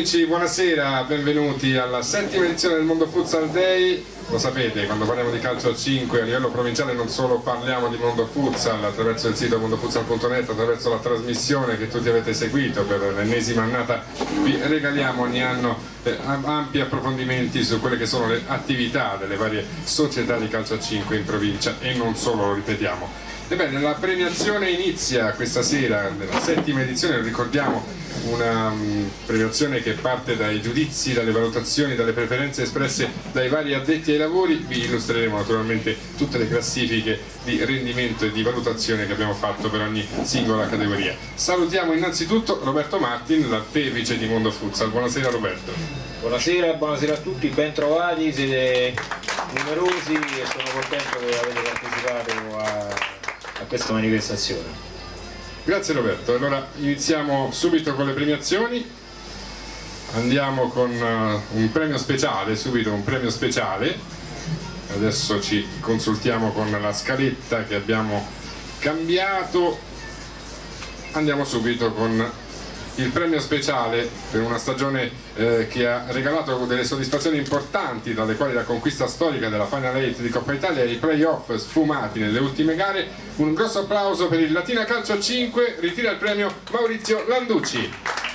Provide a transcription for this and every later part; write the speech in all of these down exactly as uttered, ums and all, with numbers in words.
amici, buonasera, benvenuti alla settima edizione del Mondo Futsal Day. Lo sapete, quando parliamo di calcio a cinque a livello provinciale non solo parliamo di Mondo Futsal attraverso il sito mondofutsal punto net, attraverso la trasmissione che tutti avete seguito per l'ennesima annata, vi regaliamo ogni anno eh, ampi approfondimenti su quelle che sono le attività delle varie società di calcio a cinque in provincia e non solo, lo ripetiamo. Ebbene, la premiazione inizia questa sera, nella settima edizione, lo ricordiamo, una um, premiazione che parte dai giudizi, dalle valutazioni, dalle preferenze espresse dai vari addetti ai lavori. Vi illustreremo naturalmente tutte le classifiche di rendimento e di valutazione che abbiamo fatto per ogni singola categoria. Salutiamo innanzitutto Roberto Martin, l'artefice di Mondo Futsal. Buonasera Roberto. Buonasera, buonasera a tutti, ben trovati, siete numerosi e sono contento che avete partecipato a, a questa manifestazione. Grazie Roberto, allora iniziamo subito con le premiazioni, andiamo con uh, un premio speciale, subito un premio speciale, adesso ci consultiamo con la scaletta che abbiamo cambiato, andiamo subito con il premio speciale per una stagione eh, che ha regalato delle soddisfazioni importanti, dalle quali la conquista storica della Final Eight di Coppa Italia e i playoff sfumati nelle ultime gare. Un grosso applauso per il Latina Calcio cinque, ritira il premio Maurizio Landucci.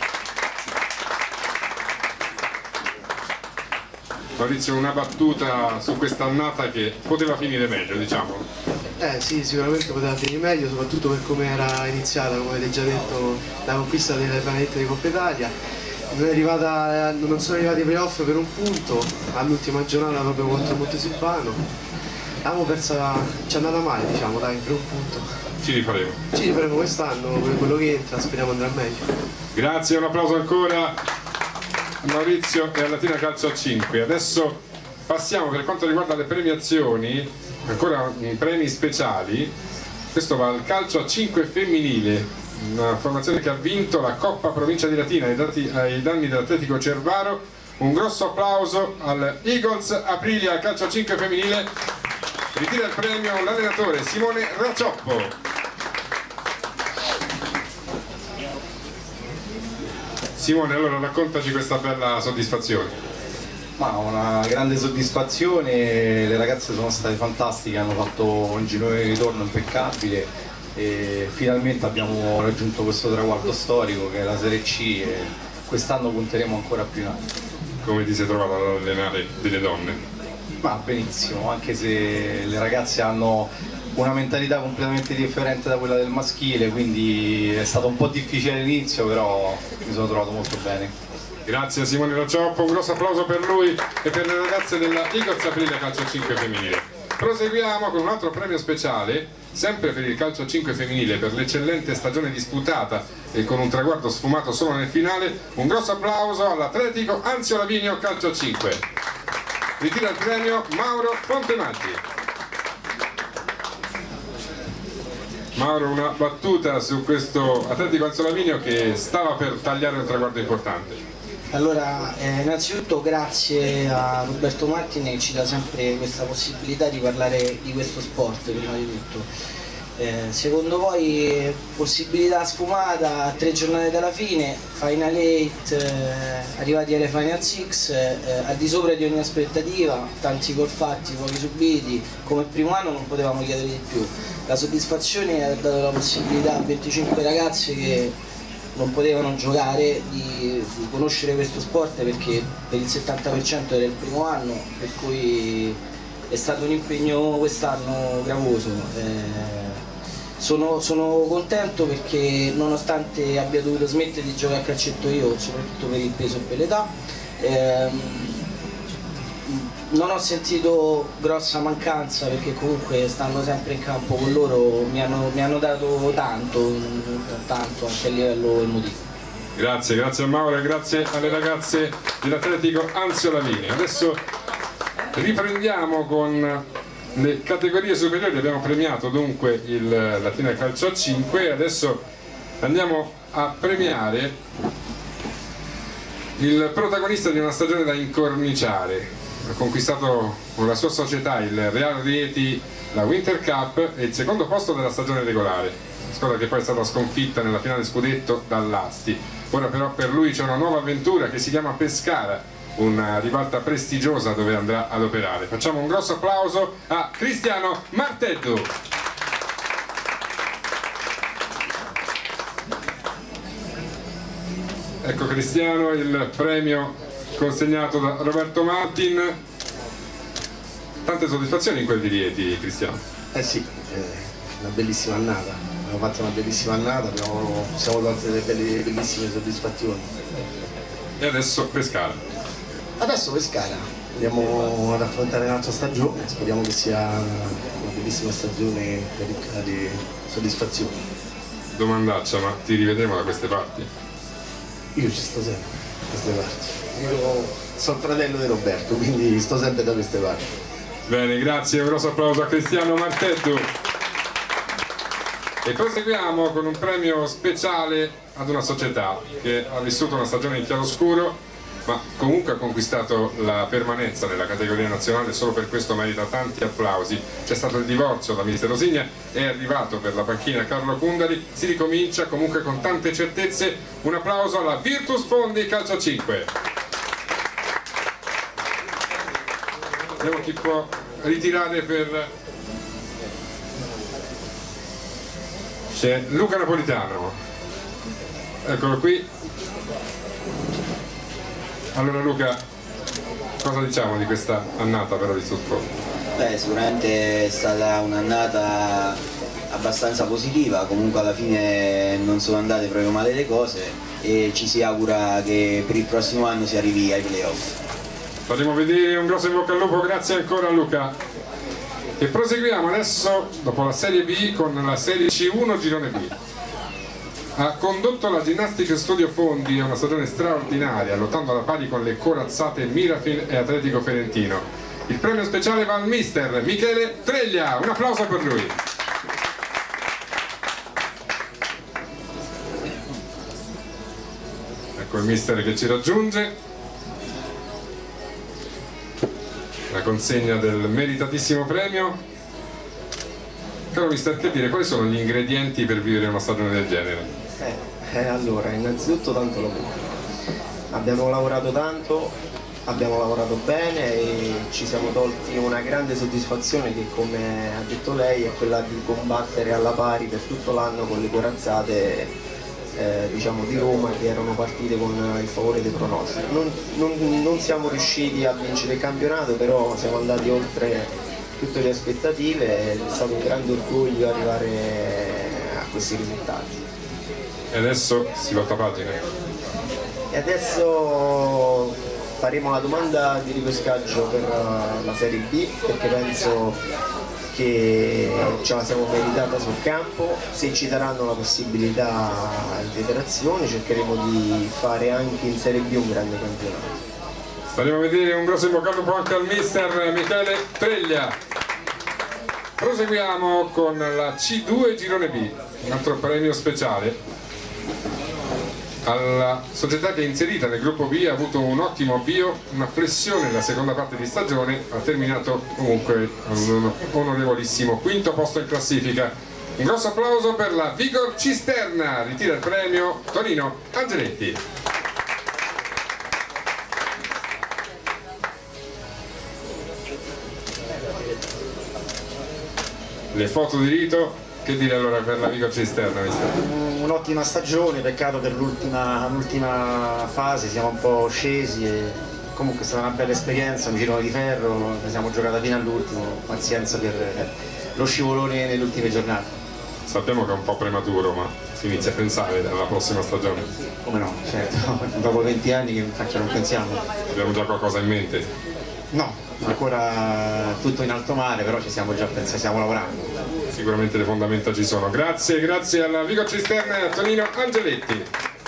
Maurizio, una battuta su quest'annata che poteva finire meglio, diciamo. Eh sì, sicuramente poteva finire meglio, soprattutto per come era iniziata, come avete già detto, la conquista delle panette di Coppa Italia. Non, è arrivata, non sono arrivati ai playoff per un punto, all'ultima giornata proprio contro Montesilvano. L'abbiamo persa, ci è andata male, diciamo, dai, per un punto. Ci rifaremo. Ci rifaremo quest'anno, per quello che entra, speriamo andrà meglio. Grazie, un applauso ancora a Maurizio e a Latina Calcio a cinque. Adesso passiamo, per quanto riguarda le premiazioni, ancora premi speciali. Questo va al calcio a cinque femminile, una formazione che ha vinto la Coppa Provincia di Latina ai, dati, ai danni dell'Atletico Cervaro. Un grosso applauso al Eagles Aprilia calcio a cinque femminile. Ritira il premio l'allenatore Simone Racioppo. Simone, allora raccontaci questa bella soddisfazione. Ma una grande soddisfazione, le ragazze sono state fantastiche, hanno fatto un girone di ritorno impeccabile e finalmente abbiamo raggiunto questo traguardo storico che è la Serie C e quest'anno punteremo ancora più in alto. Come ti sei trovato ad allenare delle donne? Ma benissimo, anche se le ragazze hanno una mentalità completamente differente da quella del maschile, quindi è stato un po' difficile all'inizio, però mi sono trovato molto bene. Grazie a Simone Racioppo, un grosso applauso per lui e per le ragazze della Eagles Aprilia Calcio cinque femminile. Proseguiamo con un altro premio speciale, sempre per il calcio cinque femminile, per l'eccellente stagione disputata e con un traguardo sfumato solo nel finale. Un grosso applauso all'Atletico Anzio Lavinio Calcio cinque. Ritira il premio Mauro Fontemaggi. Mauro, una battuta su questo Atletico Anzio Lavinio che stava per tagliare un traguardo importante. Allora, eh, innanzitutto grazie a Roberto Martin che ci dà sempre questa possibilità di parlare di questo sport, prima di tutto. Eh, secondo voi possibilità sfumata a tre giornate dalla fine, Final eight, eh, arrivati alle Final six, eh, al di sopra di ogni aspettativa, tanti gol fatti, pochi subiti, come primo anno non potevamo chiedere di più. La soddisfazione ha dato la possibilità a venticinque ragazze che non potevano giocare di, di conoscere questo sport, perché per il settanta per cento era il primo anno, per cui è stato un impegno quest'anno gravoso. Eh, sono, sono contento perché nonostante abbia dovuto smettere di giocare a calcetto io, soprattutto per il peso e per l'età, ehm, non ho sentito grossa mancanza, perché comunque stando sempre in campo con loro mi hanno, mi hanno dato tanto, tanto anche a livello emotivo. Grazie, grazie a Mauro e grazie alle ragazze dell'Atletico Anzio Lavinio. Adesso riprendiamo con le categorie superiori, abbiamo premiato dunque il Latina Calcio a cinque, adesso andiamo a premiare il protagonista di una stagione da incorniciare. Ha conquistato con la sua società, il Real Rieti, la Winter Cup e il secondo posto della stagione regolare, squadra che poi è stata sconfitta nella finale scudetto dall'Asti. Ora però per lui c'è una nuova avventura che si chiama Pescara, una ribalta prestigiosa dove andrà ad operare. Facciamo un grosso applauso a Cristiano Marteddu. Ecco Cristiano, il premio consegnato da Roberto Martin. Tante soddisfazioni in quel di Rieti, Cristiano. Eh sì, eh, una bellissima annata, abbiamo fatto una bellissima annata, abbiamo, siamo tolti delle belle, bellissime soddisfazioni. E adesso Pescara. Adesso Pescara, andiamo ad affrontare un'altra stagione, speriamo che sia una bellissima stagione ricca di soddisfazioni. Domandaccia, ma ti rivedremo da queste parti? Io ci sto sempre da queste parti, io sono il fratello di Roberto, quindi sto sempre da queste parti. Bene, grazie, un grosso applauso a Cristiano Marteddu. E proseguiamo con un premio speciale ad una società che ha vissuto una stagione in chiaroscuro, ma comunque ha conquistato la permanenza nella categoria nazionale, solo per questo merita tanti applausi. C'è stato il divorzio da mister Rosigna, è arrivato per la panchina Carlo Cundali, si ricomincia comunque con tante certezze. Un applauso alla Virtus Fondi Calcio cinque. Vediamo chi può ritirare per... C'è Luca Napolitano, eccolo qui. Allora Luca, cosa diciamo di questa annata per la Virtus Fondi? Beh, sicuramente è stata un'annata abbastanza positiva, comunque alla fine non sono andate proprio male le cose e ci si augura che per il prossimo anno si arrivi ai playoff. Faremo vedere, un grosso in bocca al lupo, grazie ancora Luca. E proseguiamo adesso, dopo la Serie B, con la Serie C uno Girone B. Ha condotto la Ginnastica Studio Fondi a una stagione straordinaria, lottando alla pari con le corazzate Mirafil e Atletico Ferentino. Il premio speciale va al mister Michele Treglia, un applauso per lui. Ecco il mister che ci raggiunge. La consegna del meritatissimo premio. Caro mister, che dire, quali sono gli ingredienti per vivere una stagione del genere? Eh, eh, allora, innanzitutto tanto lavoro. Abbiamo lavorato tanto, abbiamo lavorato bene e ci siamo tolti una grande soddisfazione che, come ha detto lei, è quella di combattere alla pari per tutto l'anno con le corazzate eh, diciamo di Roma, che erano partite con il favore dei pronostici. Non, non, non siamo riusciti a vincere il campionato, però siamo andati oltre tutte le aspettative, è stato un grande orgoglio arrivare a questi risultati. E adesso si volta pagina. E adesso faremo la domanda di ripescaggio per la Serie B, perché penso che ce la siamo meritata sul campo. Se ci daranno la possibilità di federazione cercheremo di fare anche in Serie B un grande campionato. Faremo vedere, un grosso in bocca al lupo anche al mister Michele Treglia. Proseguiamo con la C due Girone B, un altro premio speciale alla società che è inserita nel gruppo B, ha avuto un ottimo avvio, una flessione nella seconda parte di stagione, ha terminato comunque un onorevolissimo quinto posto in classifica. Un grosso applauso per la Vigor Cisterna, ritira il premio Tonino Angeletti. Le foto di rito, che dire allora per la Vigor Cisterna? Un'ottima stagione, peccato per l'ultima fase, siamo un po' scesi e comunque è stata una bella esperienza, un girone di ferro, ne siamo giocata fino all'ultimo, pazienza per lo scivolone nelle ultime giornate. Sappiamo che è un po' prematuro, ma si inizia a pensare alla prossima stagione. Come no, certo, dopo venti anni che faccia non pensiamo. Abbiamo già qualcosa in mente? No, ancora tutto in alto mare, però ci siamo già pensati, stiamo lavorando. Sicuramente le fondamenta ci sono. Grazie, grazie alla Vigor Cisterna e a Tonino Angeletti.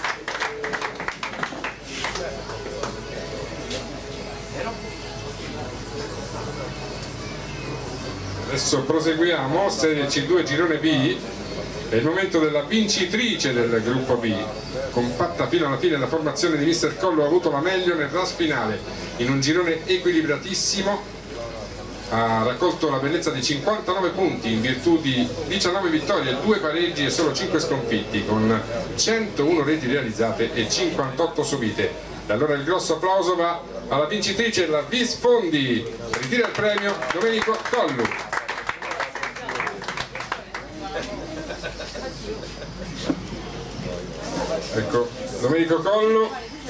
Adesso proseguiamo, Serie C due Girone B, è il momento della vincitrice del gruppo B. Compatta fino alla fine la formazione di mister Collo ha avuto la meglio nel rush finale, in un girone equilibratissimo. ha raccolto la bellezza di cinquantanove punti in virtù di diciannove vittorie, due pareggi e solo cinque sconfitti, con centouno reti realizzate e cinquantotto subite. E allora il grosso applauso va alla vincitrice, la Visfondi. Ritira il premio Domenico Collu. Ecco, Domenico Collu,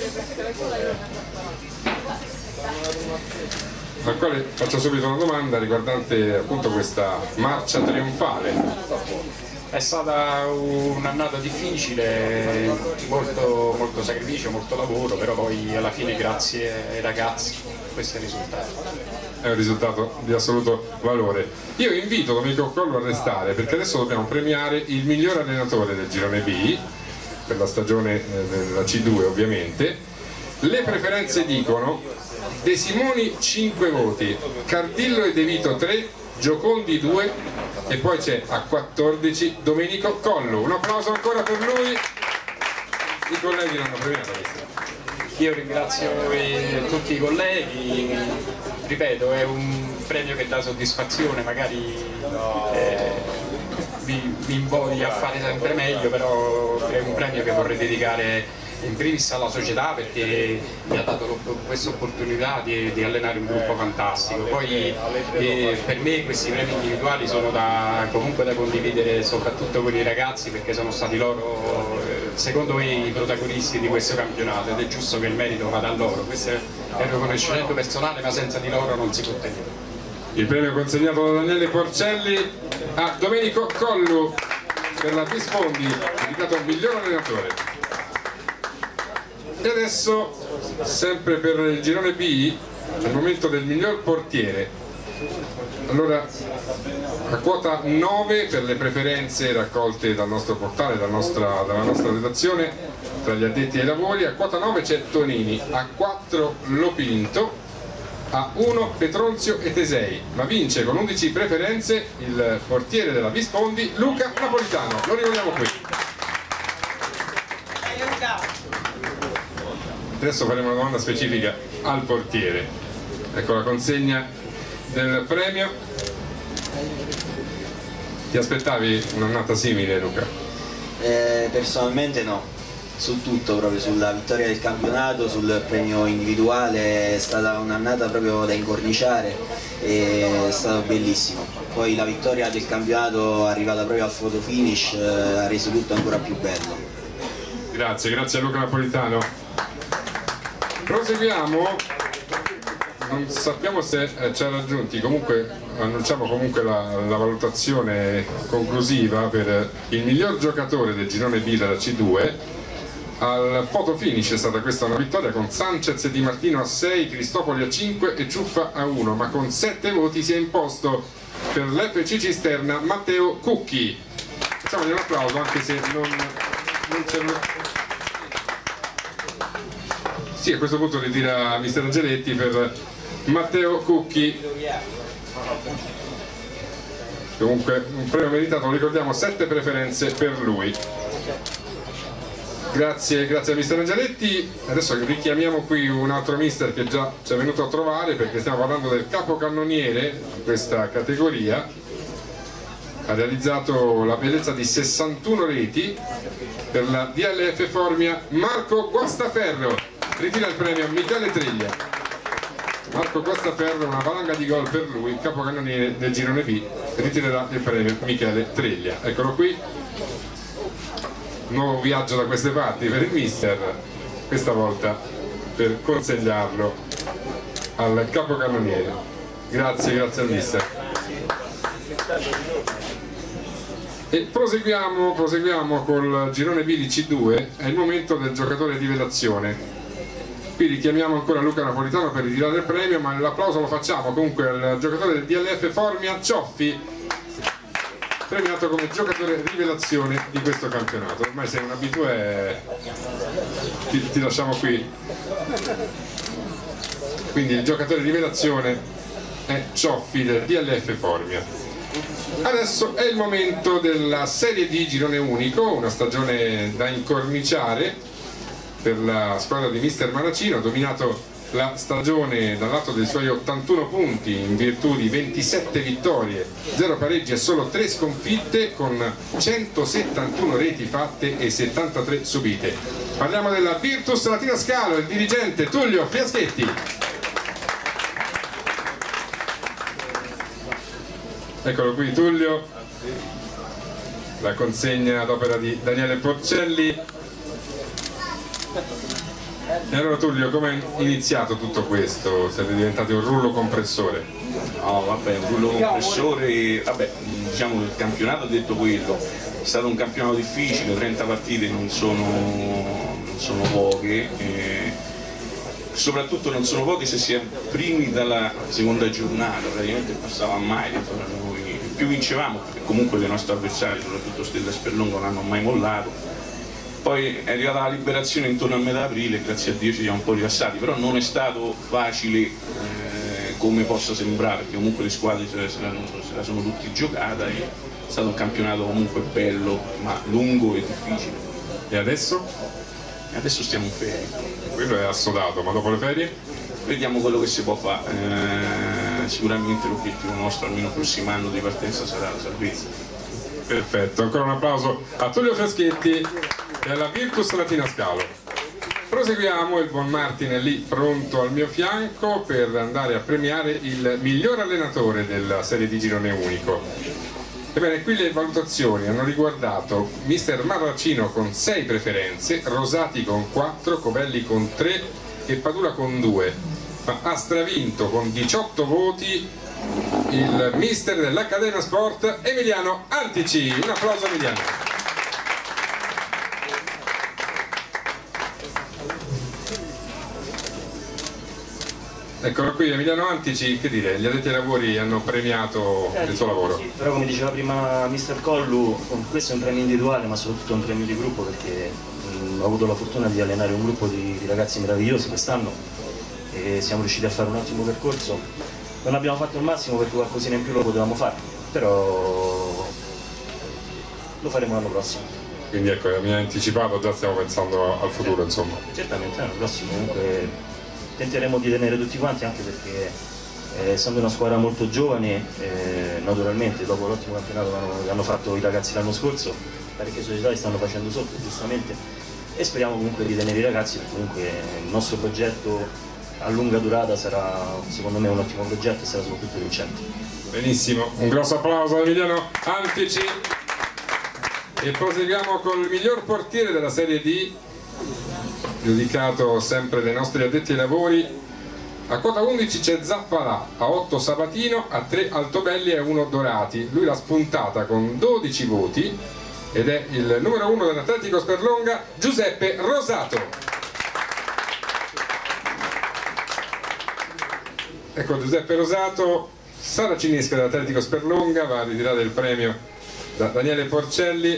al quale faccio subito una domanda riguardante appunto questa marcia trionfale. È stata un'annata difficile, molto, molto sacrificio, molto lavoro, però poi alla fine grazie ai ragazzi questo è il risultato. È un risultato di assoluto valore. Io invito Domenico Collu a restare perché adesso dobbiamo premiare il miglior allenatore del girone B per la stagione della C due ovviamente. Le preferenze dicono: De Simoni cinque voti, Cardillo e De Vito tre, Giocondi due e poi c'è a quattordici Domenico Collu. Un applauso ancora per lui. I colleghi l'hanno premiato. Io ringrazio tutti i colleghi, ripeto, è un premio che dà soddisfazione, magari eh, mi, mi invoglia a fare sempre meglio, però è un premio che vorrei dedicare in primis alla società perché mi ha dato questa opportunità di, di allenare un gruppo fantastico. Poi eh, per me questi premi individuali sono da, comunque da condividere soprattutto con i ragazzi perché sono stati loro eh, secondo me i protagonisti di questo campionato ed è giusto che il merito vada a loro. Questo è un riconoscimento personale, ma senza di loro non si può tenere. Il premio consegnato da Daniele Porcelli a Domenico Collu per la Visfondi, dedicato al miglior allenatore. E adesso, sempre per il girone B, è il momento del miglior portiere. Allora, a quota nove per le preferenze raccolte dal nostro portale, dalla nostra, dalla nostra redazione, tra gli addetti ai lavori, a quota nove c'è Tonini, a quattro Lopinto, a uno Petronzio e Tesei, ma vince con undici preferenze il portiere della Visfondi, Luca Napolitano. Lo ricordiamo qui. Adesso faremo una domanda specifica al portiere. Ecco la consegna del premio. Ti aspettavi un'annata simile, Luca? Eh, personalmente no, su tutto, proprio sulla vittoria del campionato, sul premio individuale è stata un'annata proprio da incorniciare e è stato bellissimo. Poi la vittoria del campionato arrivata proprio al photo finish eh, ha reso tutto ancora più bello. Grazie, grazie a Luca Napolitano. Proseguiamo, non sappiamo se eh, ci ha raggiunti, comunque annunciamo comunque la, la valutazione conclusiva per il miglior giocatore del girone B della C due. Al photo finish è stata questa una vittoria con Sanchez e Di Martino a sei, Cristofoli a cinque e Ciuffa a uno, ma con sette voti si è imposto per l'F C Cisterna Matteo Cucchi. Facciamogli un applauso anche se non, non c'è un... Sì, a questo punto ritira mister Angeletti per Matteo Cucchi. Comunque un premio meritato, lo ricordiamo, sette preferenze per lui. Grazie, grazie a mister Angeletti. Adesso richiamiamo qui un altro mister che già ci è venuto a trovare perché stiamo parlando del capocannoniere di questa categoria. Ha realizzato la bellezza di sessantuno reti per la D L F Formia, Marco Guastaferro. Ritira il premio Michele Treglia. Marco Guastaferro, una valanga di gol per lui, capocannoniere del girone B, ritirerà il premio Michele Treglia. Eccolo qui, nuovo viaggio da queste parti per il mister, questa volta per consegnarlo al capocannoniere. Grazie, grazie al mister. E proseguiamo, proseguiamo col girone B di C due, è il momento del giocatore rivelazione. Qui richiamiamo ancora Luca Napolitano per ritirare il premio, ma l'applauso lo facciamo comunque al giocatore del D L F Formia, Cioffi, premiato come giocatore rivelazione di questo campionato. Ormai sei un abitué, ti, ti lasciamo qui. Quindi il giocatore rivelazione è Cioffi del D L F Formia. Adesso è il momento della Serie D girone unico, una stagione da incorniciare per la squadra di mister Maracino, dominato la stagione dal lato dei suoi ottantuno punti in virtù di ventisette vittorie, zero pareggi e solo tre sconfitte, con centosettantuno reti fatte e settantatré subite. Parliamo della Virtus Latina Scalo, il dirigente Tullio Fiaschetti. Eccolo qui Tullio, la consegna ad opera di Daniele Porcelli. E allora Tullio, come è iniziato tutto questo? Siete diventati un rullo compressore? No, vabbè, un rullo compressore, vabbè, diciamo che il campionato ha detto quello, è stato un campionato difficile, trenta partite non sono, non sono poche, eh, soprattutto non sono poche se si è primi dalla seconda giornata, praticamente non passava mai dentro da noi, più vincevamo, perché comunque le nostre avversarie, soprattutto Stella e Sperlonga, non hanno mai mollato. Poi è arrivata la liberazione intorno a metà aprile, grazie a Dio ci siamo un po' rilassati, però non è stato facile eh, come possa sembrare, perché comunque le squadre se la, se la sono tutti giocata e è stato un campionato comunque bello, ma lungo e difficile. E adesso? E adesso stiamo in ferie. Quello è assodato, ma dopo le ferie? Vediamo quello che si può fare, eh, sicuramente l'obiettivo nostro almeno il prossimo anno di partenza sarà la salvezza. Perfetto, ancora un applauso a Tullio Fiaschetti e alla Virtus Latina Scalo. Proseguiamo, il buon Martin è lì pronto al mio fianco per andare a premiare il miglior allenatore della serie di girone unico. Ebbene, qui le valutazioni hanno riguardato mister Marracino con sei preferenze, Rosati con quattro, Covelli con tre e Padula con due, ma ha stravinto con diciotto voti il mister dell'Accademia Sport Emiliano Antici. Un applauso a Emiliano. Eccolo qui Emiliano Antici, che dire, gli addetti ai lavori hanno premiato eh, il suo lavoro. Sì, però come diceva prima mister Collu, questo è un premio individuale ma soprattutto un premio di gruppo, perché mh, ho avuto la fortuna di allenare un gruppo di, di ragazzi meravigliosi quest'anno e siamo riusciti a fare un ottimo percorso. Non abbiamo fatto il massimo perché qualcosina in più lo potevamo fare, però lo faremo l'anno prossimo. Quindi ecco, mi ha anticipato, già stiamo pensando al futuro, eh, insomma. Certamente, l'anno prossimo comunque tenteremo di tenere tutti quanti, anche perché eh, essendo una squadra molto giovane, eh, naturalmente dopo l'ottimo campionato che hanno fatto i ragazzi l'anno scorso, parecchie società li stanno facendo sotto, giustamente, e speriamo comunque di tenere i ragazzi, perché comunque il nostro progetto a lunga durata sarà secondo me un ottimo progetto e sarà soprattutto vincente. Benissimo, un grosso applauso a Emiliano Antici. E proseguiamo col miglior portiere della Serie D, giudicato sempre dai nostri addetti ai lavori. A quota undici c'è Zappalà, a otto Sabatino, a tre Altobelli e a uno Dorati. Lui l'ha spuntata con dodici voti ed è il numero uno dell'Atletico Sperlonga, Giuseppe Rosato. Ecco Giuseppe Rosato, saracinesca dell'Atletico Sperlonga, va a ritirare il premio da Daniele Porcelli.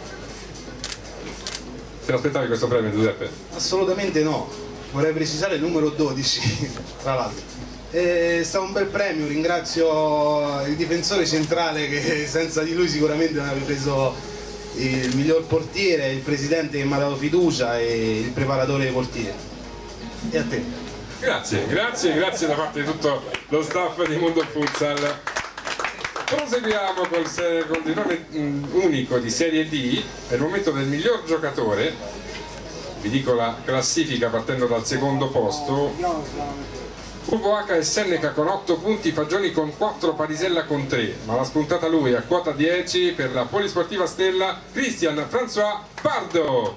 Te l'aspettavi questo premio, Giuseppe? Assolutamente no, vorrei precisare il numero dodici, tra l'altro. È stato un bel premio, ringrazio il difensore centrale che senza di lui sicuramente non avrebbe preso il miglior portiere, il presidente che mi ha dato fiducia e il preparatore dei portieri. E a te. Grazie, grazie, grazie da parte di tutto lo staff di Mondo Futsal. Proseguiamo col, col girone unico di Serie D, è il momento del miglior giocatore. Vi dico la classifica partendo dal secondo posto. Ugo H e Senneca con otto punti, Fagioni con quattro, Parisella con tre, ma l'ha spuntata lui a quota dieci per la Polisportiva Stella, Christian François Pardo.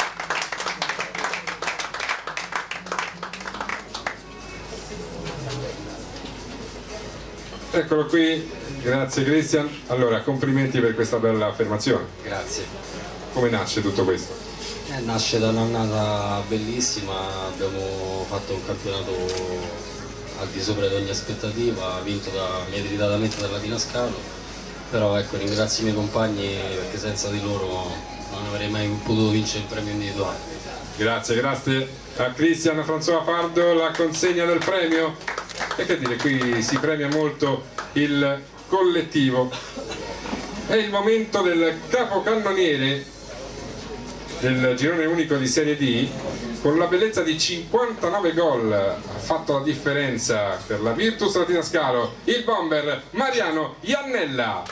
Eccolo qui, grazie Christian. Allora, complimenti per questa bella affermazione. Grazie. Come nasce tutto questo? Eh, nasce da un'annata bellissima, abbiamo fatto un campionato al di sopra di ogni aspettativa, vinto da, meritatamente dalla Latina Scalo, però ecco, ringrazio i miei compagni perché senza di loro non avrei mai potuto vincere il premio individuale. Grazie, grazie a Christian François Pardo, la consegna del premio. E che dire, qui si premia molto il collettivo. È il momento del capocannoniere del girone unico di Serie D, con la bellezza di cinquantanove gol ha fatto la differenza per la Virtus Latina Scalo, il bomber Mariano Iannella.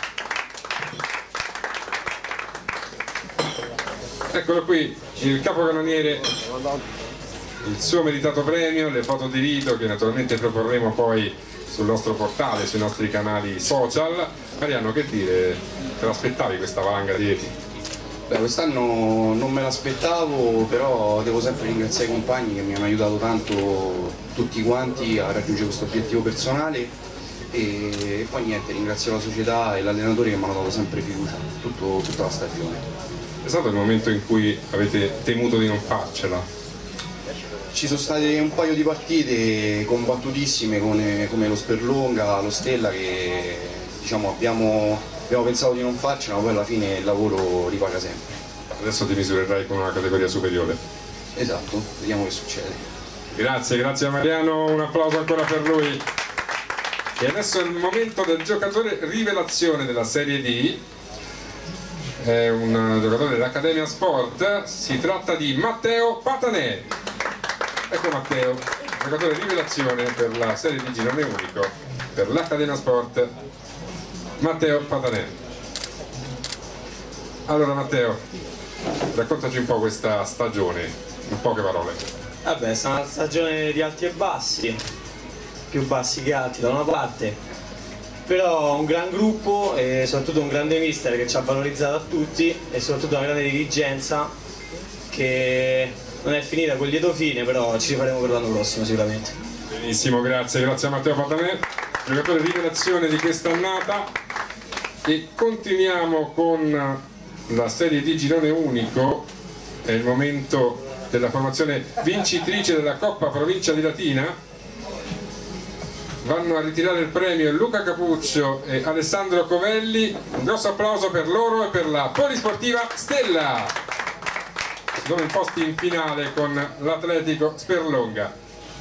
Eccolo qui, il capocannoniere, il suo meritato premio, le foto di rito che naturalmente proporremo poi sul nostro portale, sui nostri canali social. Mariano, che dire, te l'aspettavi questa valanga di reti? Beh, quest'anno non me l'aspettavo, però devo sempre ringraziare i compagni che mi hanno aiutato tanto tutti quanti a raggiungere questo obiettivo personale e poi niente, ringrazio la società e l'allenatore che mi hanno dato sempre fiducia tutto, tutta la stagione. È stato il momento in cui avete temuto di non farcela? Ci sono state un paio di partite combattutissime come, come lo Sperlonga, lo Stella, che diciamo abbiamo, abbiamo pensato di non farcela, ma poi alla fine il lavoro ripaga sempre. Adesso ti misurerai con una categoria superiore. Esatto, vediamo che succede. Grazie, grazie a Mariano, un applauso ancora per lui. E adesso è il momento del giocatore rivelazione della Serie D. È un giocatore dell'Accademia Sport, si tratta di Matteo Patanè. Ecco Matteo, giocatore rivelazione per la Serie D girone unico per l'Accademia Sport, Matteo Patanè. Allora Matteo, raccontaci un po' questa stagione, in poche parole. Vabbè, è stata una stagione di alti e bassi, più bassi che alti da una parte, però un gran gruppo e soprattutto un grande mister che ci ha valorizzato a tutti e soprattutto una grande dirigenza che non è finita con lieto fine, però ci rifaremo per l'anno prossimo sicuramente. Benissimo, grazie, grazie a Matteo Patanè, giocatore rivelazione di quest'annata. E continuiamo con la Serie D girone unico, è il momento della formazione vincitrice della Coppa Provincia di Latina. Vanno a ritirare il premio Luca Capuccio e Alessandro Covelli. Un grosso applauso per loro e per la Polisportiva Stella. Sono imposti in finale con l'Atletico Sperlonga.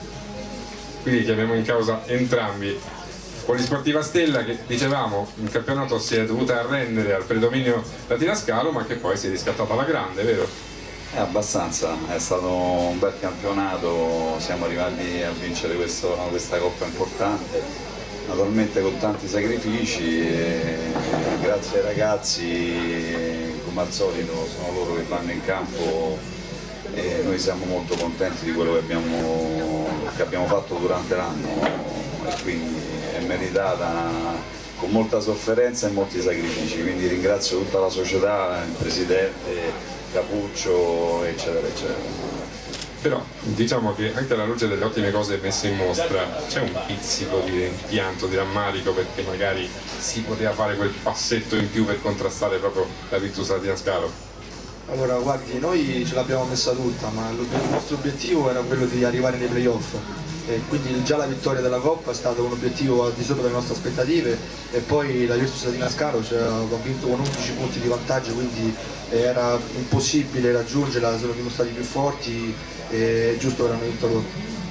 Quindi chiamiamo in causa entrambi. Polisportiva Stella che, dicevamo, in campionato si è dovuta arrendere al predominio latinascalo, ma che poi si è riscattata alla grande, vero? È abbastanza, è stato un bel campionato, siamo arrivati a vincere questo, questa coppa importante, naturalmente con tanti sacrifici e grazie ai ragazzi, come al solito sono loro che vanno in campo e noi siamo molto contenti di quello che abbiamo, che abbiamo fatto durante l'anno e quindi è meritata con molta sofferenza e molti sacrifici, quindi ringrazio tutta la società, il presidente, Capuccio, eccetera eccetera. Però diciamo che anche alla luce delle ottime cose messe in mostra c'è un pizzico di rimpianto, di rammarico, perché magari si poteva fare quel passetto in più per contrastare proprio la Virtus Latina Scalo. Allora guardi, noi ce l'abbiamo messa tutta, ma il nostro obiettivo era quello di arrivare nei playoff e quindi già la vittoria della Coppa è stato un obiettivo al di sopra delle nostre aspettative e poi la Virtus Latina Scalo cioè, ha vinto con undici punti di vantaggio, quindi era impossibile raggiungerla, sono dimostrati più forti e è giusto che l'hanno vinto loro.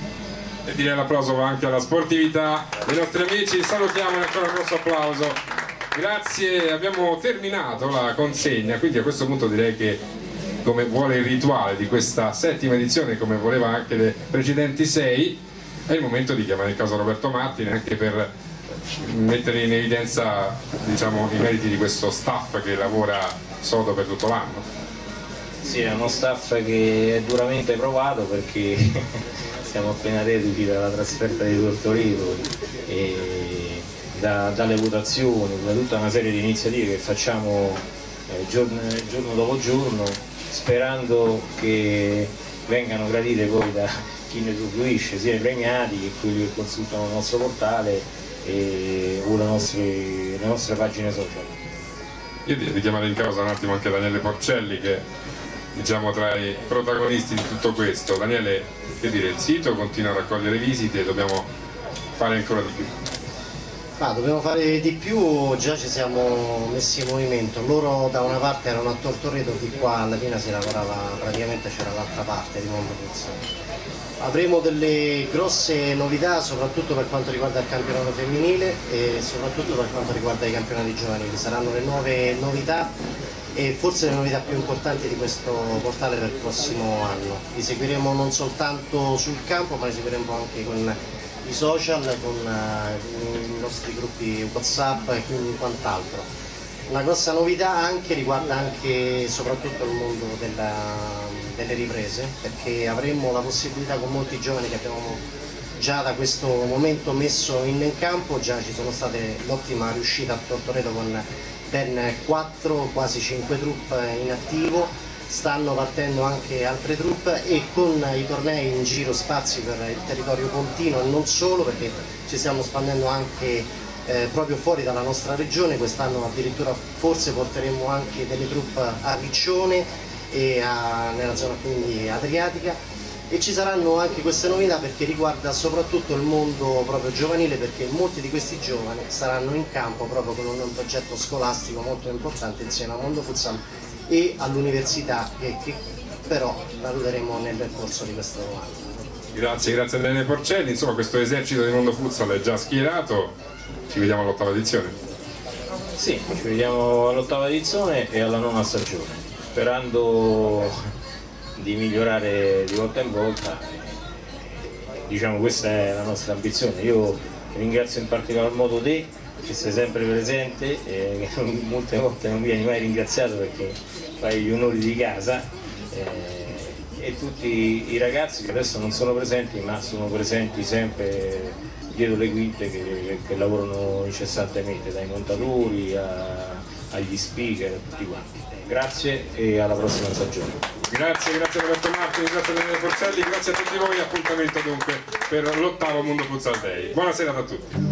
E direi l'applauso va anche alla sportività dei nostri amici, salutiamo ancora un grosso applauso. Grazie, abbiamo terminato la consegna, quindi a questo punto direi che, come vuole il rituale di questa settima edizione, come voleva anche le precedenti sei, è il momento di chiamare in causa Roberto Martini anche per mettere in evidenza, diciamo, i meriti di questo staff che lavora sodo per tutto l'anno. Sì, è uno staff che è duramente provato perché siamo appena reduci dalla trasferta di Tortorino e da, dalle votazioni, da tutta una serie di iniziative che facciamo eh, giorno, giorno dopo giorno, sperando che vengano gradite poi da chi ne usufruisce, sia i premiati che quelli che consultano il nostro portale e, o le nostre, le nostre pagine social. Io direi di chiamare in causa un attimo anche Daniele Porcelli che, diciamo, tra i protagonisti di tutto questo. Daniele, che dire, il sito continua a raccogliere visite e dobbiamo fare ancora di più. Ah, dobbiamo fare di più, già ci siamo messi in movimento. Loro da una parte erano a Tortoreto, di qua alla fine si lavorava, praticamente c'era l'altra parte di Mondo Puzzo. avremo delle grosse novità soprattutto per quanto riguarda il campionato femminile e soprattutto per quanto riguarda i campionati giovanili. Saranno le nuove novità e forse le novità più importanti di questo portale per il prossimo anno. Li seguiremo non soltanto sul campo, ma li seguiremo anche con i social, con i nostri gruppi WhatsApp e quindi quant'altro. Una grossa novità anche riguarda anche soprattutto il mondo della, delle riprese, perché avremo la possibilità con molti giovani che abbiamo già da questo momento messo in campo, già ci sono state l'ottima riuscita a Tortoreto con ben quattro, quasi cinque truppe in attivo, stanno partendo anche altre truppe e con i tornei in giro spazi per il territorio pontino e non solo, perché ci stiamo espandendo anche eh, proprio fuori dalla nostra regione. Quest'anno addirittura forse porteremo anche delle truppe a Riccione e a, nella zona quindi adriatica, e ci saranno anche queste novità perché riguarda soprattutto il mondo proprio giovanile, perché molti di questi giovani saranno in campo proprio con un progetto scolastico molto importante insieme al mondo futsal e all'università che, che però valuteremo nel corso di questo anno. Grazie, grazie a Daniele Porcelli. Insomma, questo esercito di mondo futsal è già schierato, ci vediamo all'ottava edizione. Sì, ci vediamo all'ottava edizione e alla nona stagione, sperando di migliorare di volta in volta. Diciamo, questa è la nostra ambizione. Io ringrazio in particolar modo te, che sei sempre presente e che molte volte non vieni mai ringraziato perché fai gli onori di casa, eh, e tutti i ragazzi che adesso non sono presenti ma sono presenti sempre dietro le quinte, che, che lavorano incessantemente, dai montatori a, agli speaker, tutti quanti. Grazie e alla prossima stagione. Grazie, grazie a Roberto Martini, grazie a Daniele Porcelli, grazie a tutti voi. Appuntamento dunque per l'ottavo Mondo Futsal Day. Buona serata a tutti.